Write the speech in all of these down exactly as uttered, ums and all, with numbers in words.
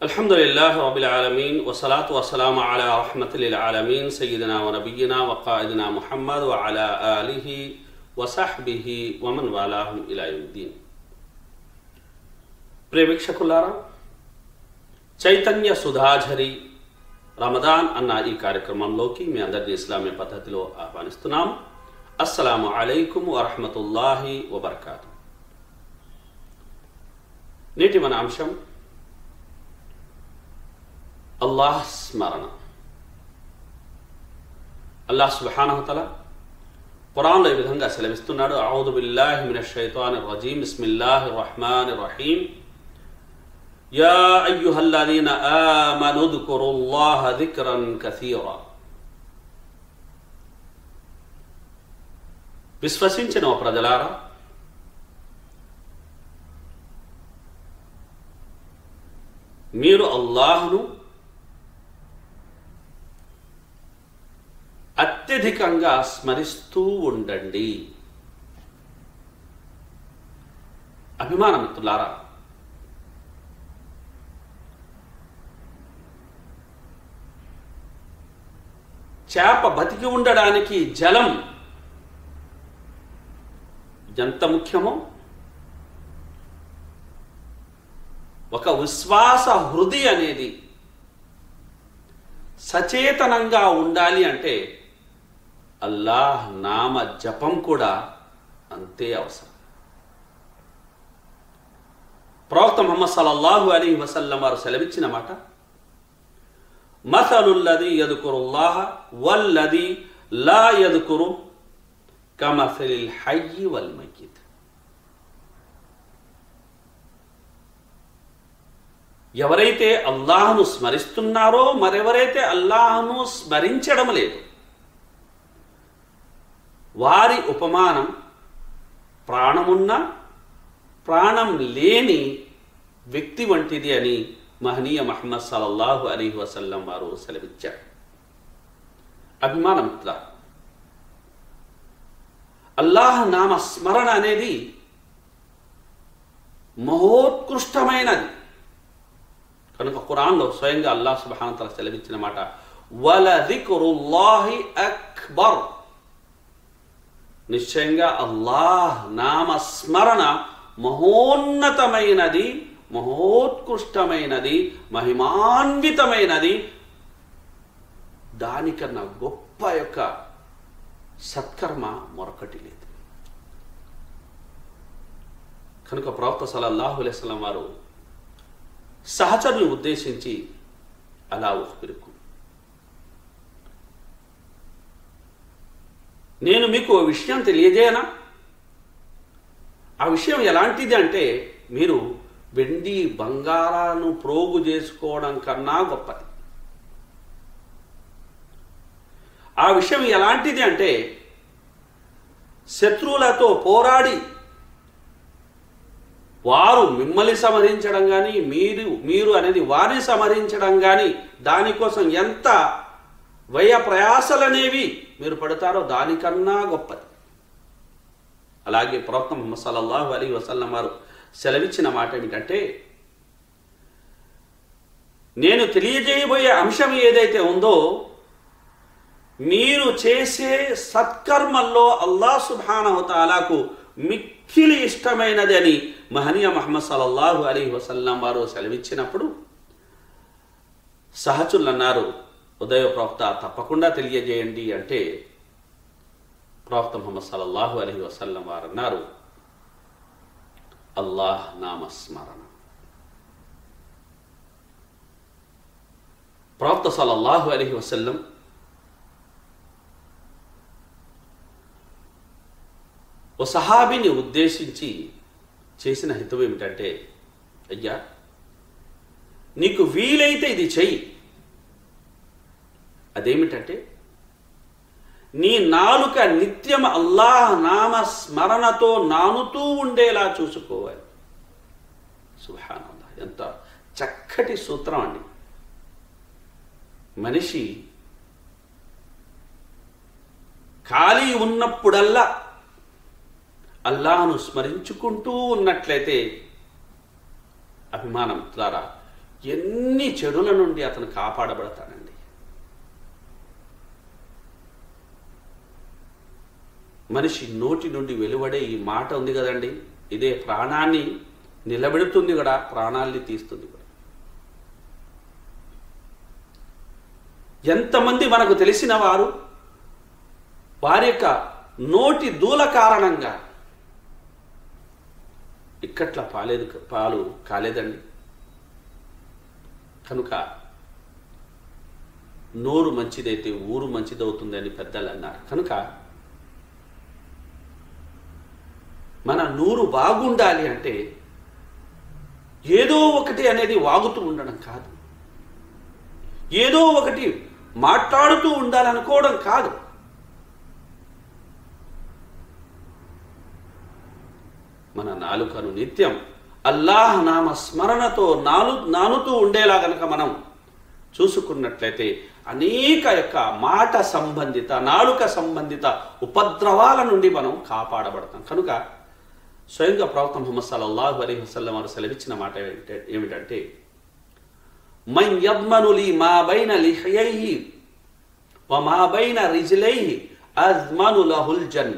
अल्हम्दुलिल्लाह रब्बिल आलमीन वस्सलातु वस्सलामु अला रहमतिल आलमीन सय्यिदिना व नबिय्यिना व क़ाइदिना मुहम्मद व अला आलिहि व सहबिहि व मन वालाहुम इला यौमिद्दीन। प्रिय వీక్షకులారా, చైతన్య సుధాఝరి రమదాన్ అన్న ఈ కార్యక్రమంలోకి మీ అందరినీ ఇస్లామీ పద్ధతిలో ఆహ్వానిస్తున్నాం. అస్సలాము అలైకుం వ రహ్మతుల్లాహి వ బరకాతుహు. నేటి మన అంశం అల్లాహ్ స్మరణ. అల్లాహ్ సుబ్హానహు వ తఆలా ఖురాన్లో ఈ విధంగా సెలవిస్తున్నాడు, అఊదు బిల్లాహి మినష్ షైతానిర్ రజీం, బిస్మిల్లాహిర్ రహ్మానిర్ రహీం, యా అయ్యుహల్లదీన ఆమను ذకురుల్లాహ ذిక్రన్ కసీరా. విశ్వసించిన ప్రజలారా, మీరు అల్లాహ్ను అత్యధికంగా స్మరిస్తూ ఉండండి. అభిమాన మిత్రులారా, చేప బతికి ఉండడానికి జలం ఎంత ముఖ్యమో, ఒక విశ్వాస హృది అనేది సచేతనంగా ఉండాలి అంటే అల్లాహ్ నామ జపం కూడా అంతే అవసరం. ప్రవక్త ముహమ్మద్ సల్లల్లాహు అలైహి వసల్లం వారు సెలవిచ్చిన మాట, మసలుల్లదీ యద్కురుల్లాహ వల్లదీ లా యద్కురు కమసలిల్ హయ్యి వల్ మయ్యిత్. ఎవరైతే అల్లాహ్ను స్మరిస్తున్నారో, మరెవరైతే అల్లాహ్ను స్మరించడం లేదు, వారి ఉపమానం ప్రాణమున్న ప్రాణం లేని వ్యక్తి వంటిది అని మహనీయ ముహమ్మద్ సల్లల్లాహు అలైహి వసల్లం వారు సెలవిచ్చారు. అభిమానం ఇట్లా అల్లాహ్ నామ స్మరణ అనేది మహోత్కృష్టమైనది. కనుక ఖురాన్లో స్వయంగా అల్లాహ్ సుబ్హానహు వ తఆలా సెలవిచ్చిన మాట, వలదిక్రుల్లాహి అక్బర్. నిశ్చయంగా అల్లాహ్ నామ స్మరణ మహోన్నతమైనది, మహోత్కృష్టమైనది, మహిమాన్వితమైనది. దానికన్నా గొప్ప యొక్క సత్కర్మ మరొకటి లేదు. కనుక ప్రవక్త సల్లల్లాహు అలైహి వసల్లం వారు సహచరులను ఉద్దేశించి అలా ఉఖ్బిరుకు, నేను మీకు ఓ విషయం తెలియజేయనా? ఆ విషయం ఎలాంటిది అంటే, మీరు వెండి బంగారాలను ప్రోగు చేసుకోవడం కన్నా గొప్పది. ఆ విషయం ఎలాంటిది అంటే, శత్రువులతో పోరాడి వారు మిమ్మల్ని సమరించడం కానీ, మీరు మీరు అనేది వారిని సమరించడం కానీ, దానికోసం ఎంత వ్యయ ప్రయాసలనేవి మీరు పడతారో దానికన్నా గొప్పది. అలాగే ప్రవక్త ముహమ్మద్ సల్లల్లాహు అలైహి వసల్లం వారు సెలవిచ్చిన మాట ఏమిటంటే, నేను తెలియజేయబోయే అంశం ఏదైతే ఉందో, మీరు చేసే సత్కర్మల్లో అల్లాహ్ సుబ్హానహు వ తఆలాకు మిక్కిలి ఇష్టమైనది అని మహనీయ ముహమ్మద్ సల్లల్లాహు అలైహి వసల్లం వారు సెలవిచ్చినప్పుడు సహచులు అన్నారు, ఉదయ ప్రవక్త తప్పకుండా తెలియజేయండి అంటే, ప్రవక్త ముహమ్మద్ సల్లల్లాహు అలైహి వసల్లం వారు అన్నారు, అల్లాహ్ నామస్మరణ. ప్రవక్త సల్లల్లాహు అలైహి వసల్లం ఓ సహాబీని ఉద్దేశించి చేసిన హితవు ఏమిటంటే, అయ్యా, నీకు వీలైతే ఇది చెయ్యి. అదేమిటంటే, నీ నాలుక నిత్యం అల్లాహ్ నామ స్మరణతో నానుతూ ఉండేలా చూసుకోవాలి. సుబ్హానల్లాహ్, ఎంత చక్కటి సూత్రం అండి. మనిషి ఖాళీ ఉన్నప్పుడల్లా అల్లాహ్ను స్మరించుకుంటూ ఉన్నట్లయితే అభిమానం ద్వారా ఎన్ని చెడుల నుండి అతను కాపాడబడతాడండి. మనిషి నోటి నుండి వెలువడే ఈ మాట ఉంది కదండి, ఇదే ప్రాణాన్ని నిలబెడుతుంది కూడా, ప్రాణాల్ని తీస్తుంది కూడా. ఎంతమంది మనకు తెలిసిన వారు వారి యొక్క నోటి దూల కారణంగా ఇక్కట్ల పాలేదు పాలు కాలేదండి. కనుక నోరు మంచిదైతే ఊరు మంచిదవుతుంది అని పెద్దలు అన్నారు. కనుక మన నోరు బాగుండాలి అంటే ఏదో ఒకటి అనేది వాగుతూ ఉండడం కాదు, ఏదో ఒకటి మాట్లాడుతూ ఉండాలనుకోవడం కాదు. మన నాలుకను నిత్యం అల్లాహ్ నామ స్మరణతో నాలు నానుతూ ఉండేలా గనక మనం చూసుకున్నట్లయితే అనేక యొక్క మాట సంబంధిత నాలుక సంబంధిత ఉపద్రవాల నుండి మనం కాపాడబడతాం. కనుక స్వయంగా ప్రవక్త ముహమ్మద్ సల్లల్లాహు అలైహి వసల్లం వారు సెలవిచ్చిన మాట ఏమిటంటే, మన్ యద్మను లీ మా బైన లిహయైహి వ మా బైన రిజ్లైహి అజ్మను లహుల్ జన్న.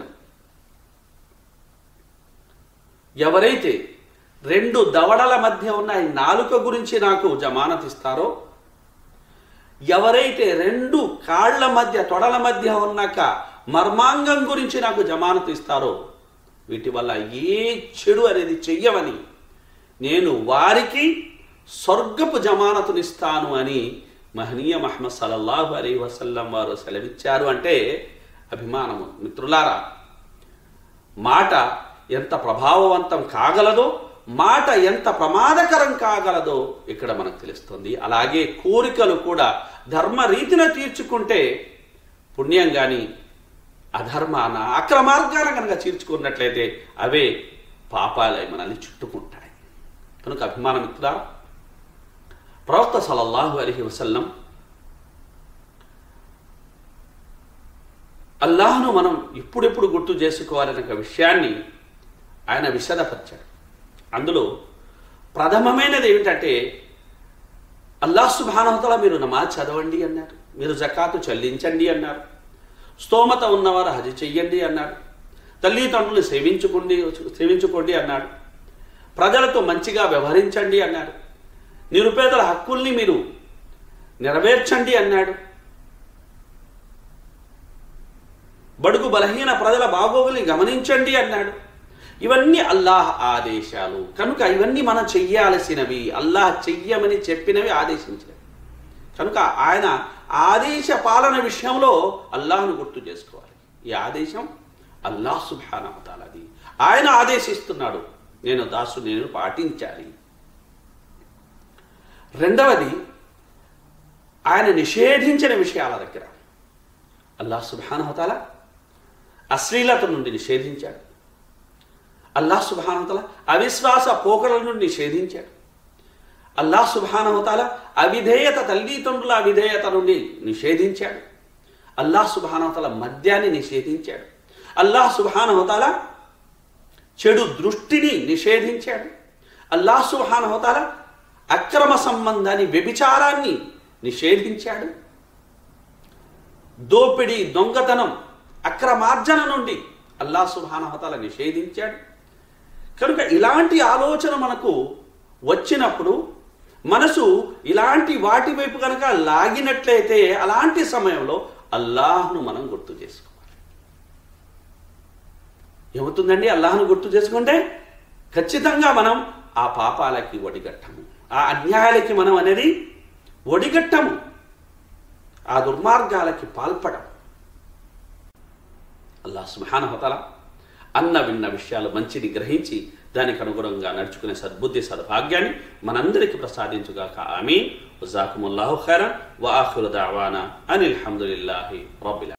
ఎవరైతే రెండు దవడల మధ్య ఉన్న ఈ నాలుక గురించి నాకు జమానత్ ఇస్తారో, ఎవరైతే రెండు కాళ్ల మధ్య తొడల మధ్య ఉన్నాక మర్మాంగం గురించి నాకు జమానత్ ఇస్తారో, వీటి వల్ల ఏ చెడు అనేది చెయ్యవని నేను వారికి స్వర్గపు జమానతునిస్తాను అని మహనీయ ముహమ్మద్ సల్లల్లాహు అలైహి వసల్లం వారు సెలవిచ్చారు. అంటే అభిమానము మిత్రులారా, మాట ఎంత ప్రభావవంతం కాగలదో, మాట ఎంత ప్రమాదకరం కాగలదో ఇక్కడ మనకు తెలుస్తుంది. అలాగే కోరికలు కూడా ధర్మ రీతిన తీర్చుకుంటే పుణ్యం కానీ అధర్మాన అక్రమార్గాన కనుక తీర్చుకున్నట్లయితే అవే పాపాలై మనల్ని చుట్టుకుంటాయి. కనుక అభిమాన మిత్రులారా, ప్రవక్త సల్లల్లాహు అలైహి వసల్లం అల్లాహ్ను మనం ఇప్పుడెప్పుడు గుర్తు చేసుకోవాలనే ఒక విషయాన్ని ఆయన విశదపరిచాడు. అందులో ప్రథమమైనది ఏమిటంటే, అల్లాహ్ సుబ్హానహు వ తఆలా మీరు నమాజ్ చదవండి అన్నారు, మీరు జకాతు చెల్లించండి అన్నారు, స్తోమత ఉన్నవారు హజ్ చెయ్యండి అన్నాడు, తల్లిదండ్రులు సేవించుకోండి సేవించుకోండి అన్నాడు, ప్రజలతో మంచిగా వ్యవహరించండి అన్నాడు, నిరుపేదల హక్కుల్ని మీరు నెరవేర్చండి అన్నాడు, బడుగు బలహీన ప్రజల బాగోగుల్ని గమనించండి అన్నాడు. ఇవన్నీ అల్లాహ్ ఆదేశాలు. కనుక ఇవన్నీ మనం చెయ్యాల్సినవి, అల్లాహ్ చెయ్యమని చెప్పినవి, ఆదేశించినవి. కనుక ఆయన ఆదేశ పాలన విషయంలో అల్లాహ్ను గుర్తు చేసుకోవాలి. ఈ ఆదేశం అల్లాహ్ సుబ్హానహు వ తఆలాది. ఆయన ఆదేశిస్తున్నాడు, నేను దాసు నేను పాటించాలి. రెండవది, ఆయన నిషేధించిన విషయాల దగ్గర అల్లాహ్ సుబ్హానహు వ తఆలా అశ్లీలత నుండి నిషేధించాడు. అల్లాహ్ సుబ్హానహు వ తఆలా అవిశ్వాస పోకడల నుండి నిషేధించాడు. అల్లాహ్ సుబ్హానహు వ తఆలా అవిధేయత, తల్లిదండ్రుల అవిధేయత నుండి నిషేధించాడు. అల్లాహ్ సుబ్హానహు వ తఆలా మద్యాన్ని నిషేధించాడు. అల్లాహ్ సుబ్హానహు వ తఆలా చెడు దృష్టిని నిషేధించాడు. అల్లాహ్ సుబ్హానహు వ తఆలా అక్రమ సంబంధాన్ని, వ్యభిచారాన్ని నిషేధించాడు. దోపిడీ, దొంగతనం, అక్రమార్జన నుండి అల్లాహ్ సుబ్హానహు వ తఆలా నిషేధించాడు. కనుక ఇలాంటి ఆలోచన మనకు వచ్చినప్పుడు మనసు ఇలాంటి వాటి వైపు కనుక లాగినట్లయితే అలాంటి సమయంలో అల్లాహ్ను మనం గుర్తు చేసుకోవాలి. ఏమవుతుందండి? అల్లాహ్ను గుర్తు చేసుకుంటే ఖచ్చితంగా మనం ఆ పాపాలకి ఒడిగట్టము, ఆ అన్యాయాలకి మనం అనేది ఒడిగట్టము, ఆ దుర్మార్గాలకి పాల్పడం. అల్లాహ్ సుబ్హానహు వ తఆలా అన్న విన్న విషయాలు మంచిని గ్రహించి దానికి అనుగుణంగా నడుచుకునే సద్బుద్ధి, సద్భాగ్యాన్ని మనందరికీ ప్రసాదించుగాక. ఆమీన్. వజాకుముల్లాహు ఖైరన్. వ ఆఖిరు దఅవానా అనిల్ హమ్దులిల్లాహి రబ్బిల్